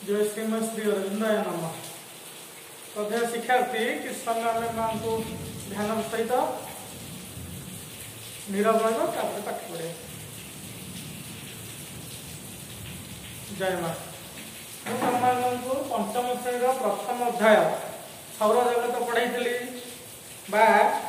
जय श्रीमद श्री अरविंदाय नमः। श्रद्धेय शिक्षार्थी किस समय मां को ध्यान सहित नीरव रहा पाठ पढ़े। जय मां। मुझे पंचम श्रेणी प्रथम अध्याय सौर जगत पढ़ाई बा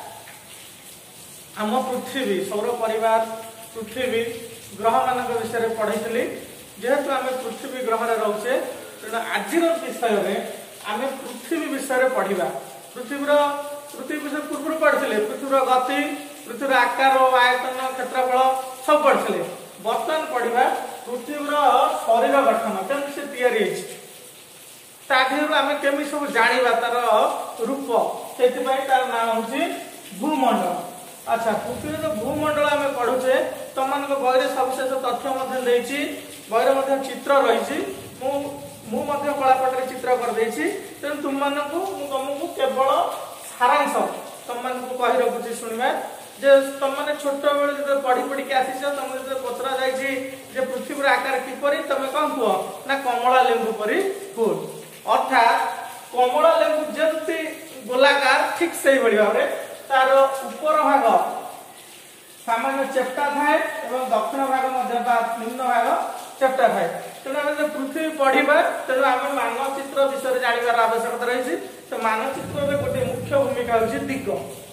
आम पृथ्वी सौर परिवार पृथ्वी ग्रह मान विषय पढ़ाई। जेहेतु आम पृथ्वी ग्रह रोचे तेणु आज विषय में आम पृथ्वी विषय पढ़ा। पृथ्वी विषय पूर्व पढ़ते पृथ्वी गति पृथ्वी आकार आयतन क्षेत्रफल सब पढ़ते। बर्तमान पढ़ा पृथ्वी शरीर गठन केमी से तैयारी आम केमी सब जाना तार रूप से तार ना हूँ भूमंडल। अच्छा पृथ्वी भूमंडल आम पढ़ुचे तुम मान बही सविशेष तथ्य बही चित्र रही कलापट चित्र करदे तेणु तुम तुमको केवल सारांश तुम कही रखुची शुणा जे तुम मैंने छोट बेल जो पढ़ी पढ़ी आसी तुम जो पचरा जाए पृथ्वी आकार किपरि तुम कौन कह ना कमला लेंबू परी फुल अर्थात कमला लेंबू जमती गोलाकार ठीक से भाव में तार ऊपर भाग सामान्य चेप्टा थाए और दक्षिण भाग निम्न भाग चेप्टा थाए। तेणु आम जो पृथ्वी पढ़ा तेणु आम मानचित्र विषय जानवर आवश्यकता रही। तो मानचित्र में गोटे मुख्य भूमिका हूँ दिग।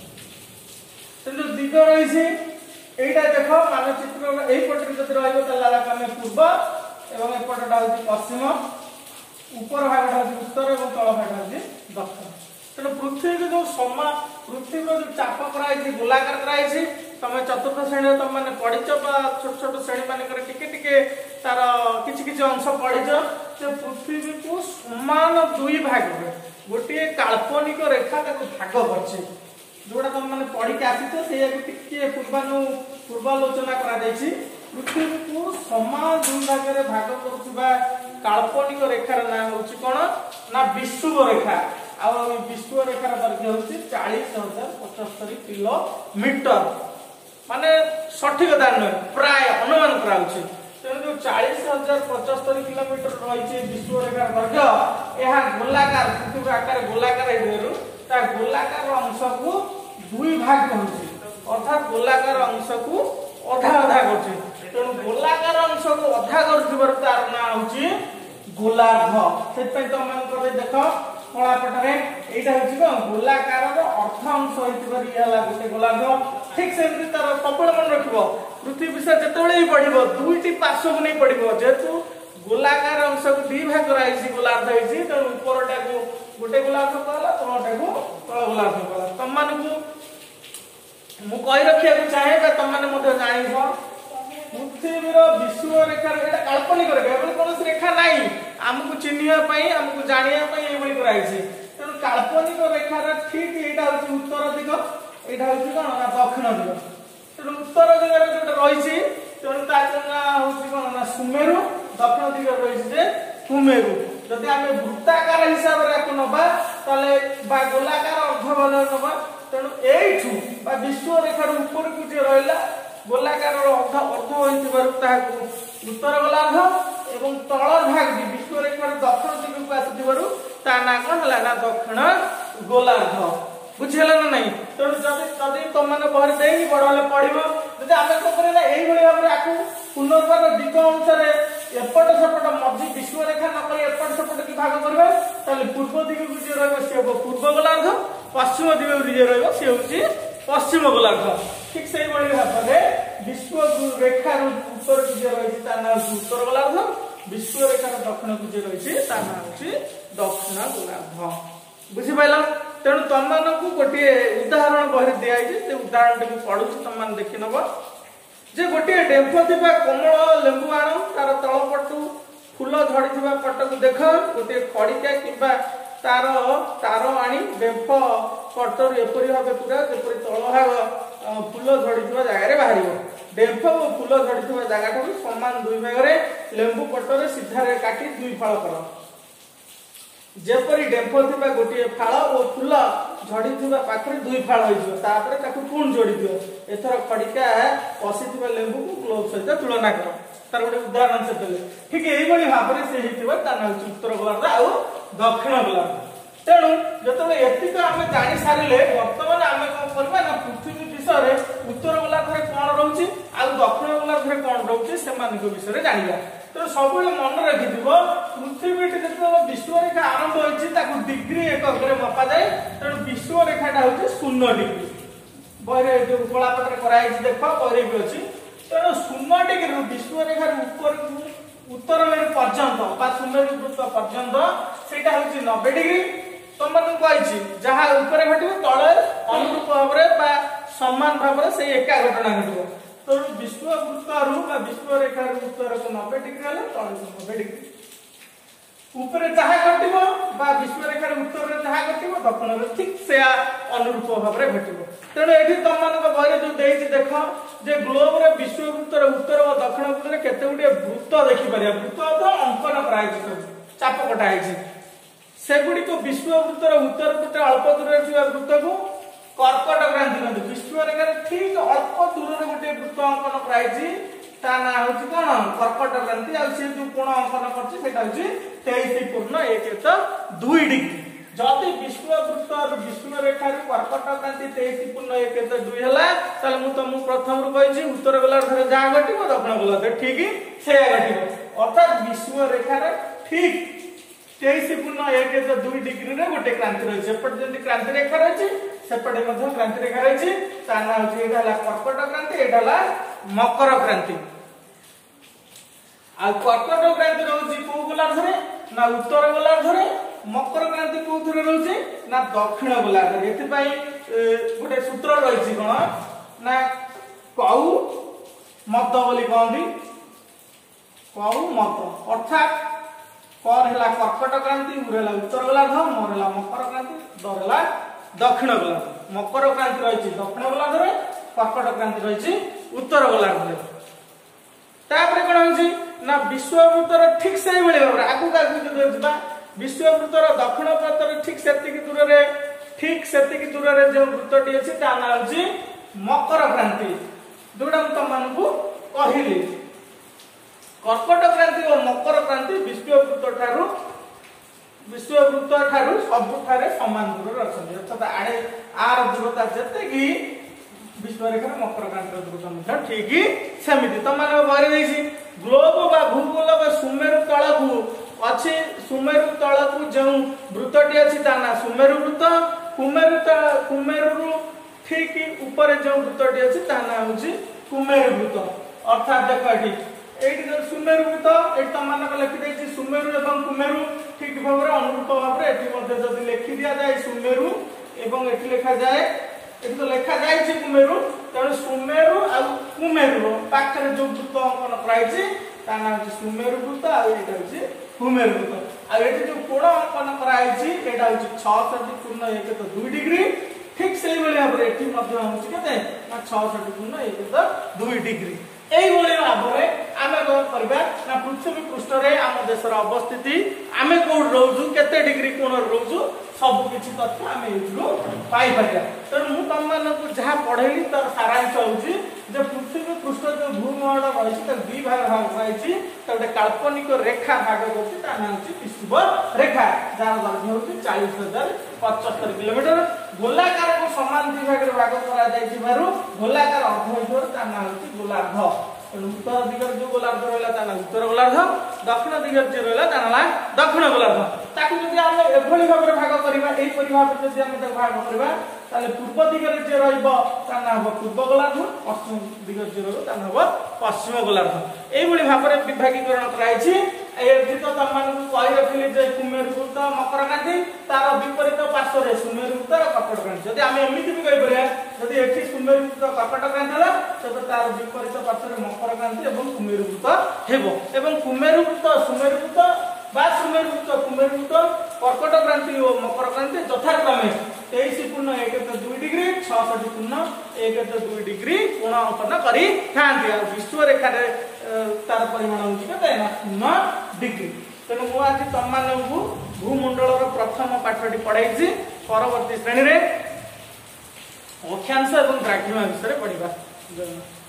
तेणु दिग रही यहीटा देख मानचित्र यहीपटे जब रही पूर्व और एपटा हूँ पश्चिम ऊपर भागटा हूँ उत्तर और तल भागटा हूँ दक्षिण। तेणु पृथ्वी को जो समा पृथ्वी को जो चाप कराई गोलाकार कराई तुम चतुर्थ श्रेणी तुम मैंने पढ़ीच छोट छोट श्रेणी मानक टिके तार किसी अंश पढ़ीच पृथ्वी को समान दुई भाग में गोटे काल्पनिक रेखा भाग कर जोड़ा तुम मैंने पढ़ी आसी पूर्वालोचना पृथ्वी को समान दुई भाग में भाग कर काल्पनिक रेखार ना हूँ कौन ना विषुव रेखा आ विश्व रेखार दैर्घ्य हूँ 40,075 किलोमीटर माने सठिक दान नुहे प्राय अनुमान कराऊँ। तेणु जो 40,075 किलोमीटर रही विश्व रेखार दैर्घ्य यह गोलाकार पृथ्वी आकार गोलाकार गोलाकार अंश को दुई भाग कर अर्थात गोलाकार अंश को अधा अधा कर गोलाकार अंश को अधा कर तार ना हूँ गोलार्ध। से तुम देख कलापटे यहाँ हूँ कौन गोलाकार अर्थ अंश गोटे गोलार्ध। ठीक से तार सबुल मन रख पृथ्वी विषय जिते ही पढ़ दुईटी पार्श्व को नहीं पढ़ जेहेतु गोलाकार अंश को दी भाग कराई गोलार्ध होती तेणु उपरटा को गोटे गोलार्ध कहला तलटा को तल गोलार्ध कहला। तुम मानू मुझे रखा चाहे तुम मैंने जान पृथ्वीर विश्व रेखार काल्पनिक रेखा कौन रेखा ना आमको चिन्हवाई आमको जानापी कराई तेणु काल्पनिक रेखार ठीक यहाँ हूँ उत्तर दिग यहाँ हूँ कौन ना दक्षिण दिग। तेणु उत्तर दिगरे जो रही तेणु हूँ कौन ना सुमेरु दक्षिण दिग रही कुमेरु। जदि आम वृत्ताकार हिसाब से नवा गोलाकार अर्धबल नवा तेणु यू विश्व रेखार ऊपर को जी रहा गोलाकार अर्ध उत्तर गोलार्ध और तल भाग विश्व रेखार दक्षिण दिग को आसू ना कौन है ना दक्षिण गोलार्ध। बुझेगा ना नहीं। तेणु जदि तुम मैंने बहर दे बड़ हेल्ले पढ़ो जब आम कौन करें यही भाव में आपको पुनर्वार दिग अनुसार एपट सेपट मझी विश्व रेखा नक एपट सेपट की भाग करेंगे पूर्व दिग को जी रे पूर्व गोलार्ध पश्चिम दिग को जी रे हूँ पश्चिम गोलार्ध। ठीक से भाव में विश्व रेखार उत्तर को जी रही ना उत्तर गोलार्ध विश्व रेखार दक्षिण को जी रही ना हूँ दक्षिण गोलार्ध। बुझिपाल। तेणु तुम मानक गोटे उदाहरण बहरी दिखाई से उदाहरण टी पढ़ू तुम मैंने देखी नब जे गोटे डेम्फ थी कोमल लेंबू आण तार तलपटू फूल झड़ी पट को देख गोटे खड़िका कि तार तार आनी डेम्फ पटर एपरी भाव पूरा जपरी तल भाग फूल झड़ी जगह बाहर डेम्फ और फूल झड़ी जगह सामान दुई भाग में लेंबू पटर सीधार काटी दुई फाड़ कर जेपरी डेम्फ थी गोटे फाड़ और फूल झड़ी पाखे दुई फाड़ हो पुणी जोड़ी दियो एथर खड़िका पशिथिबा लेंबू को ग्लोव सहित तुलना कर तार गोटे उदाहरण से देले ठीक एही भली भाबरे से हिथिबा ता ना होची उत्तर गोलार्ध आ दक्षिण गोलार्ध। तेणु जतबे एतिक आमे जानि सारिले वर्तमान आमे कोन करबा ना पृथ्वी विषय रे उत्तर गोलार्ध रे कोन रहउची आ दक्षिण गोलार्ध रे कोन रहउची से मानक विषय रे जानिबा। तो सब मन रखिथिबो पृथ्वी जतबे विश्व रेखा आरंभ होइची ताकू डिग्री एकक रे मपा जाय। तेणु विश्व रेखाटा होची 0 डिग्री बरे जो गोलापत्र कराई देख बरे भी अच्छी। तेणु 0 डिग्री विश्व रेखार उत्तर मेरु पर्यंत बा सुमेरु वृत्त पर्यंत सेटा होची 90 डिग्री। तुम मन कहिछि जहा ऊपर घटिबो तळे अनुरूप भाबरे बा समान भाबरे से एका घटना घटिबो। तो विश्व वृत्तरु बा विश्व रेखार उत्तर को 90 डिग्री हले तळे 90 डिग्री ऊपर जहा घटिबो बा विश्व रेखार उत्तर रे जहा घटिबो दक्षिण रे ठीक से अनुरूप भाबरे घटिबो। तेणु एठी तुम मन बहिरे जो देइछि देख जे ग्लोब रे विश्व वृत्तर उत्तर और दक्षिण पटे केते गुडी वृत्त देखि परिया वृत्त तो अंकन कराइछि सब चाप कटाइछि सेगुडी को विश्व वृत्तर उत्तर पटे अल्प दूर रे थिबा वृत्त को कर्कट क्रांति कहନ୍ତି। विश्व रेखार ठीक अल्प दूर रे गोटे वृत्त अंकन कराइछि ता ना होछि कोन कर्कट क्रांति आ से जो कोण अंकन करछि सेटा होछि 23.1 डिग्री। जदि विश्व वृत्त और विश्व रेखार कर्कट क्रांति 23.1 हला ताले मु तुमको प्रथम रु कहिछि उत्तर गोलार्ध रे जा घटिबो दक्षिण गोलार्ध ठीक से घटिबो। अर्थात विश्व रेखार ठीक 23.1 डिग्री रे गोटे क्रांति रहिছে सेपट जति क्रांति रेखा रहिছে सेपटे मध्ये क्रांति रेखा रहिছে ता ना होछि एटा हला कर्कट क्रांति एटा हला मकर क्रांति। आ कर्कट क्रांति रहउछि को गोलार्ध रे ना उत्तर गोलार्ध रे मकर क्रांति कोथरे रहउछि ना दक्षिण गोलार्ध रे। एथि पई गोटे सूत्र रहिछि कोन ना कौ मत बोली कहंदी कौ मत अर्थात कर हला कर्कट क्रांति उरेला उत्तर गोलार्ध मोर हला मकर क्रांति दर हला दक्षिण गोलार्ध। मकर क्रांति रहिछि दक्षिण गोलार्ध रे कर्कट क्रांति रहिछि उत्तर गोलार्ध रे। तापरे कोन होछि ना विश्व वृत्तर ठीक सेही भली भाबरे आगु जो जिबा विश्व वृत्तर दक्षिण प्रांतर ठीक सेतिकी दूर रे जो वृत्तटी अछि ता ना होछि मकर क्रांति जोडा हम तमनकु कहिली। कर्कट क्रांति और मकर क्रांति विश्व वृत्त ठारू सबुठारे समान दूर रे अछन। अर्थात आडे आर दूरता जते कि विश्व रेखा मकर क्रांति दूरता मध्ये ठीक सेमिति तमन बरि दैछि ग्लोब बा भूगोल बा सुमेरु तळकु अछि सुमेरु तळकु जो वृत्तटी अछि ता ना सुमेरु वृत्त कुमेरु ठीक ऊपर जो वृत्तटी अछि ता ना होछि कुमेरु वृत्त। अर्थात देखो एठी एठी जो सुमेरु वृत्त एठी तमन लिखि दैछि सुमेरु एवं कुमेरु ठीक भाबरे अनुरूप भाबरे एठी मध्ये जदि लिखि दिया जाय सुमेरु एवं एठी लिखा जाय एठी तो लिखा जायछि कुमेरु तेणु सुमेरु आ कुमेरु पाखरे जो वृत्त अंकन कराइछि ता ना होछि सुमेरु वृत्त आ एटा होछि कुमेरु वृत्त। आ एठी जो कोण अंकन कराइछि एटा होछि 66.12 डिग्री ठीक सेही भली भाबरे एठी मध्ये होछि केते ना 66.12 डिग्री। एई भली भाबरे आमे कोन करबा ना पृथ्वी पृष्ठ रे आम देशर अवस्थिति आमे कोड रहउजु केते डिग्री कोण रहउजु सब किछि तथ्य आमे एइलो पाई परिया। त मु तम मानकु जहा पढैली तर सारांश होउछि जे पृथ्वी पृष्ठ जो भूमंडल रहिछि त दुई भाग रहिछि त गोटे काल्पनिक रेखा भाग करछि ता नाम होछि विश्व रेखा जार दैर्घ्य होछि 40,075 किलोमीटर। गोलाकार को समान दुई भाग रे भाग करा जायछि बारु गोलाकार अर्ध होइबो ता नाम होछि गोलार्ध। उत्तर दिगर जो गोलार्ध रहला ता नाम उत्तर गोलार्ध दक्षिण दिगर जे रहला ता नाम दक्षिण गोलार्ध। ताकु जदि हम एभली भाग रे भाग करिबा एई परिभाग जदि हम ताकु भाग करिबा ताले पूर्व दिगर जे रहइबो ता नाम पूर्व गोलार्ध पश्चिम दिगर जे रहइबो ता नाम पश्चिम गोलार्ध। एई भली भाग रे विभागीकरण कराइछि। एथि तो तमन को कहि रखिले जे कुमेरु वृत्त मकर क्रांति तार विपरीत पार्श्व रे सुमेरु वृत्त और कर्कट क्रांति। जदि हम एमिति भी कहि परिया जदि एथि सुमेरु वृत्त कर्कट क्रांति हला त तार विपरीत पार्श्व रे मकर क्रांति एवं कुमेरु वृत्त हेबो एवं कुमेरु वृत्त सुमेरु वृत्त बा सुमेरु वृत्त कुमेरु वृत्त कर्कट क्रांति और मकर क्रांति यथाक्रमे 23.12 डिग्री 66.12 डिग्री कोण अंकन करी थांती। विश्व रेखा रे तार परिमाण होछि केते ना 0 डिग्री। तेणु मु आज तुम मानकु भूमंडल प्रथम पाठटी पढ़ाई परवर्ती श्रेणी रे अक्षांश और द्राघिमा विषय पढ़िबा।